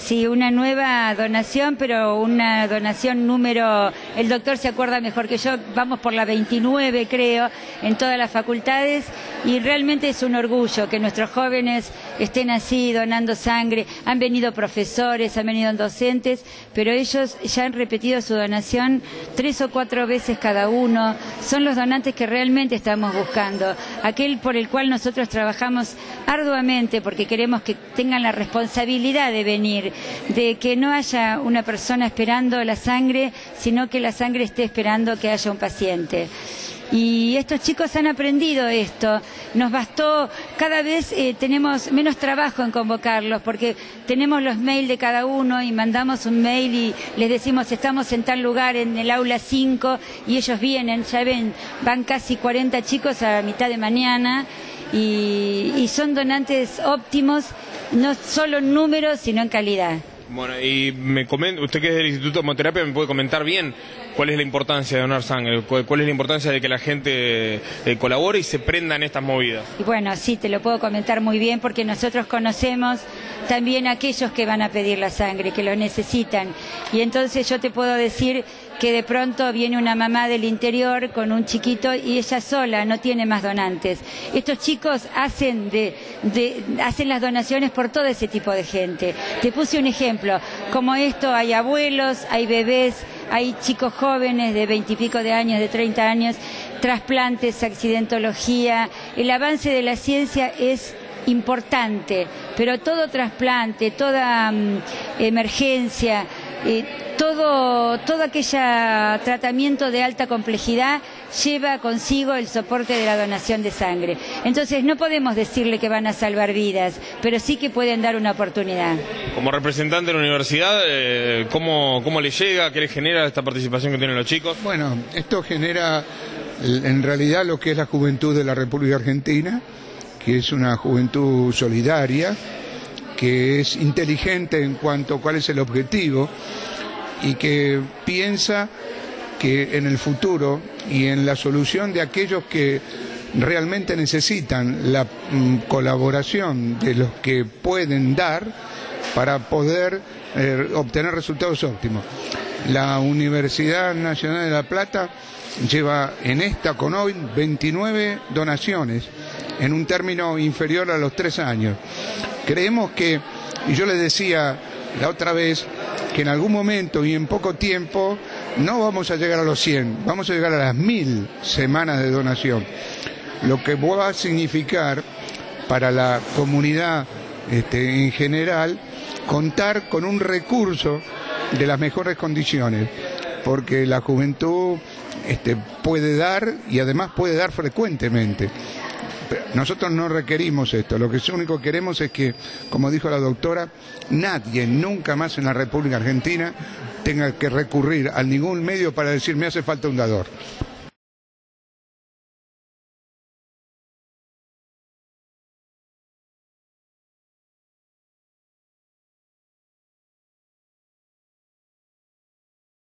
Sí, una nueva donación, pero una donación número, el doctor se acuerda mejor que yo, vamos por la 29 creo, en todas las facultades, y realmente es un orgullo que nuestros jóvenes estén así donando sangre. Han venido profesores, han venido docentes, pero ellos ya han repetido su donación 3 o 4 veces cada uno. Son los donantes que realmente estamos buscando, aquel por el cual nosotros trabajamos arduamente porque queremos que tengan la responsabilidad de venir, de que no haya una persona esperando la sangre, sino que la sangre esté esperando que haya un paciente. Y estos chicos han aprendido esto. Nos bastó, cada vez tenemos menos trabajo en convocarlos porque tenemos los mails de cada uno y mandamos un mail y les decimos estamos en tal lugar en el aula 5 y ellos vienen, ya ven, van casi 40 chicos a mitad de mañana y son donantes óptimos, no solo en números sino en calidad. Bueno, y me comenta, usted que es del Instituto de Hemoterapia, me puede comentar bien cuál es la importancia de donar sangre, cuál es la importancia de que la gente colabore y se prenda en estas movidas. Y bueno, sí, te lo puedo comentar muy bien porque nosotros conocemos también a aquellos que van a pedir la sangre, que lo necesitan. Y entonces yo te puedo decir que de pronto viene una mamá del interior con un chiquito y ella sola no tiene más donantes. Estos chicos hacen las donaciones por todo ese tipo de gente. Te puse un ejemplo, como esto hay abuelos, hay bebés, hay chicos jóvenes de 20 y pico de años, de 30 años, trasplantes, accidentología. El avance de la ciencia es importante, pero todo trasplante, toda emergencia, todo aquel tratamiento de alta complejidad lleva consigo el soporte de la donación de sangre. Entonces no podemos decirle que van a salvar vidas, pero sí que pueden dar una oportunidad. Como representante de la universidad, ¿cómo le llega, qué le genera esta participación que tienen los chicos? Bueno, esto genera en realidad lo que es la juventud de la República Argentina, que es una juventud solidaria, que es inteligente en cuanto a cuál es el objetivo y que piensa que en el futuro y en la solución de aquellos que realmente necesitan la colaboración de los que pueden dar para poder obtener resultados óptimos. La Universidad Nacional de La Plata lleva en esta con hoy 29 donaciones en un término inferior a los 3 años. Creemos que, y yo les decía la otra vez, que en algún momento y en poco tiempo no vamos a llegar a los 100, vamos a llegar a las 1000 semanas de donación, lo que va a significar para la comunidad en general contar con un recurso de las mejores condiciones, porque la juventud puede dar y además puede dar frecuentemente. Nosotros no requerimos esto, lo que único que queremos es que, como dijo la doctora, nadie nunca más en la República Argentina tenga que recurrir a ningún medio para decir me hace falta un dador.